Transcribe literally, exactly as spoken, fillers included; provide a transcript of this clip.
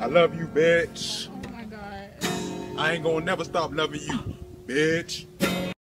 I love you, bitch. Oh my God. I ain't gonna never stop loving you, bitch.